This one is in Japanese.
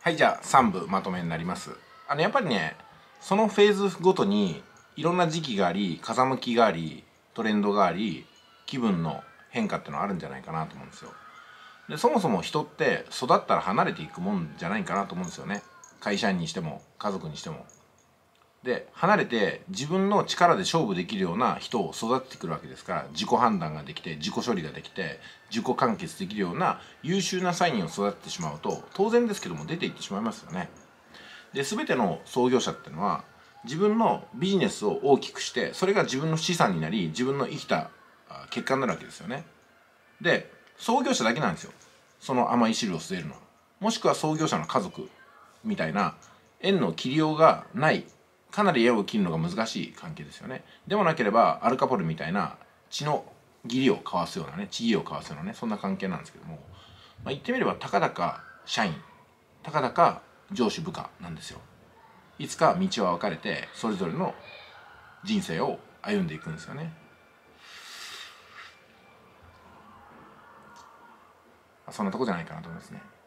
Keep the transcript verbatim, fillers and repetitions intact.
はい、じゃあさん部まとめになります。あのやっぱりね、そのフェーズごとにいろんな時期があり、風向きがあり、トレンドがあり、気分の変化っていうのはあるんじゃないかなと思うんですよ。でそもそも人って育ったら離れていくもんじゃないかなと思うんですよね。会社員にしても家族にしても。で離れて自分の力で勝負できるような人を育ててくるわけですから、自己判断ができて自己処理ができて自己完結できるような優秀な社員を育ててしまうと、当然ですけども出ていってしまいますよね。で全ての創業者っていうのは自分のビジネスを大きくして、それが自分の資産になり自分の生きた結果になるわけですよね。で創業者だけなんですよ、その甘い汁を吸えるのは。もしくは創業者の家族みたいな縁の切りようがない、かなり縁を切るのが難しい関係ですよね。でもなければアルカポルみたいな血の義理を交わすようなね、地位を交わすようなね、そんな関係なんですけども、まあ、言ってみればたかだか社員、たかだか上司部下なんですよ。いつか道は分かれてそれぞれの人生を歩んでいくんですよね。そんなとこじゃないかなと思いますね。